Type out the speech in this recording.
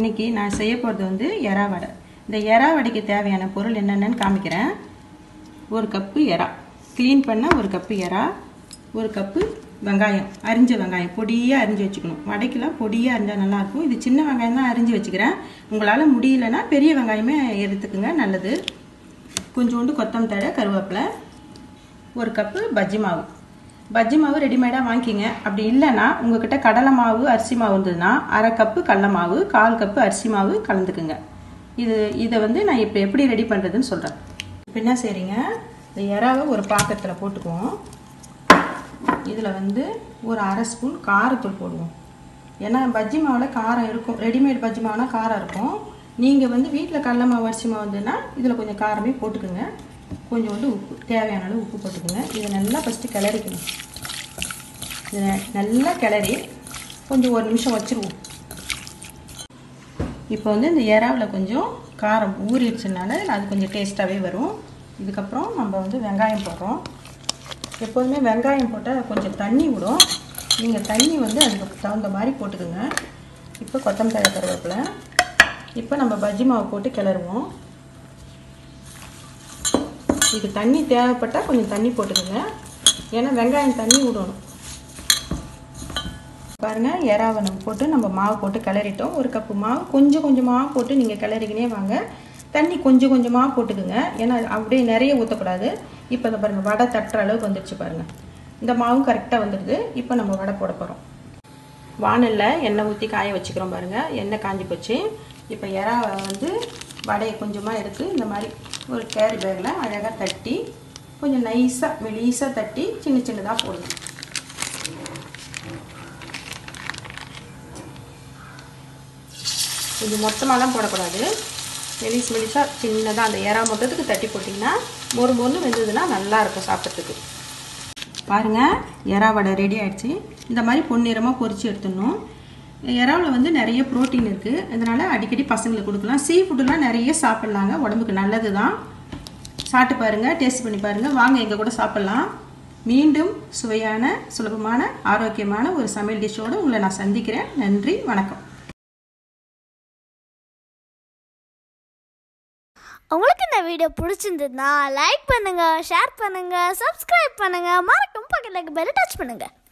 இன்னைக்கு நான் செய்ய போகிறது வந்து எறா வடை. இந்த எறா வடைக்கு தேவையான பொருள் என்னென்னு காமிக்கிறேன். 1 கப்பு எறா, க்ளீன் பண்ண 1 கப்பு எறா, 1 கப்பு வெங்காயம், அரிஞ்ச வெங்காயம் பொடியாக அரிஞ்சு வச்சுக்கணும். வடைக்கெல்லாம் பொடியாக அரிஞ்சால் நல்லாயிருக்கும். இது சின்ன வெங்காயம் தான் அரிஞ்சு வச்சுக்கிறேன். உங்களால் முடியலன்னா பெரிய வெங்காயமே எடுத்துக்குங்க, நல்லது. கொஞ்சோண்டு கொத்தமல்லி தழை, கருவேப்பிலை, 1 கப்பு பஜ்ஜி மாவு. பஜ்ஜி மாவு ரெடிமேடாக வாங்கிக்கிங்க. அப்படி இல்லைன்னா உங்கள்கிட்ட கடலை மாவு அரிசி மாவு இருந்ததுன்னா 1/2 கப்பு கடலை மாவு, 1/4 கப்பு அரிசி மாவு கலந்துக்குங்க. இதை வந்து நான் இப்போ எப்படி ரெடி பண்ணுறதுன்னு சொல்கிறேன். இப்போ என்ன செய்கிறீங்க, இந்த எறாவை ஒரு பாத்திரத்தில் போட்டுக்குவோம். இதில் வந்து ஒரு 1/2 ஸ்பூன் காரத்தூள் போடுவோம். ஏன்னா பஜ்ஜி மாவில் காரம் இருக்கும், ரெடிமேட் பஜ்ஜி மாவுனா காரம் இருக்கும். நீங்கள் வந்து வீட்டில் கடலை மாவு அரிசி மாவு வந்துன்னா இதில் கொஞ்சம் காரமே போட்டுக்குங்க. கொஞ்சோண்டு உப்பு, தேவையான அளவு உப்பு போட்டுக்கோங்க. இதை நல்லா ஃபஸ்ட்டு கிளறிக்கணும். இதை நல்லா கிளறி கொஞ்சம் 1 நிமிஷம் வச்சுருவோம். இப்போ வந்து இந்த எறாவில் கொஞ்சம் காரம் ஊறிடுச்சுனால அது கொஞ்சம் டேஸ்ட்டாகவே வரும். இதுக்கப்புறம் நம்ம வந்து வெங்காயம் போடுறோம். எப்போதுமே வெங்காயம் போட்டால் கொஞ்சம் தண்ணி விடும். நீங்கள் தண்ணி வந்து அதுக்கு தகுந்த மாதிரி போட்டுக்கோங்க. இப்போ கொத்தமல்லி தழை, கருவேப்பிலை. இப்போ நம்ம பஜ்ஜி மாவு போட்டு கிளறுவோம். இது தண்ணி தேவைப்பட்டால் கொஞ்சம் தண்ணி போட்டுக்கோங்க, ஏன்னா வெங்காயம் தண்ணி விடணும். பாருங்கள், எறாவை நம்ம போட்டு நம்ம மாவு போட்டு கிளறிட்டோம். 1 கப்பு மாவு கொஞ்சம் கொஞ்சமாக போட்டு நீங்கள் கிளறிக்கினே வாங்க. தண்ணி கொஞ்சம் கொஞ்சமாக போட்டுக்குங்க, ஏன்னா அப்படியே நிறைய ஊற்றக்கூடாது. இப்போ இதை பாருங்கள், வடை தட்டுற அளவுக்கு வந்துடுச்சு பாருங்கள். இந்த மாவும் கரெக்டாக வந்துடுது. இப்போ நம்ம வடை போட போகிறோம். வானலில் எண்ணெய் ஊற்றி காய வச்சுக்கிறோம் பாருங்கள். எண்ணெய் காஞ்சி போச்சு. இப்போ எறாவை வந்து வடையை கொஞ்சமாக எடுத்து இந்த மாதிரி ஒரு கேரி பேக்கில் அழகாக தட்டி கொஞ்சம் நைஸாக மெலிசாக தட்டி சின்ன சின்னதாக போடுங்க. இது மொத்தமாகலாம் போடக்கூடாது, மெலிசாக சின்னதாக அந்த எறா மொத்தத்துக்கு தட்டி போட்டிங்கன்னா மொறு மொறுன்னு வெந்ததுன்னா நல்லாயிருக்கும் சாப்பிட்றதுக்கு. பாருங்கள், எறா வடை ரெடி ஆகிடுச்சு. இந்த மாதிரி பொன்னிறமாக பொரித்து எடுத்துடணும். எறாவில் வந்து நிறைய ப்ரோட்டீன் இருக்குது, அதனால் அடிக்கடி பசங்களுக்கு கொடுக்கலாம். சீ ஃபுட்டுலாம் நிறைய சாப்பிட்லாங்க, உடம்புக்கு நல்லது தான். சாப்பிட்டு பாருங்கள், டேஸ்ட் பண்ணி பாருங்கள். வாங்க எங்கள் கூட சாப்பிட்லாம். மீண்டும் சுவையான, சுலபமான, ஆரோக்கியமான ஒரு சமையல் டிஷ்ஷோடு உங்களை நான் சந்திக்கிறேன். நன்றி, வணக்கம். உங்களுக்கு இந்த வீடியோ பிடிச்சிருந்ததுன்னா லைக் பண்ணுங்கள், ஷேர் பண்ணுங்கள், சப்ஸ்கிரைப் பண்ணுங்கள், மறக்காம பக்கத்தில் பெல் டச் பண்ணுங்கள்.